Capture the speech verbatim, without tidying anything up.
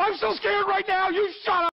I'm so scared right now. You shut up.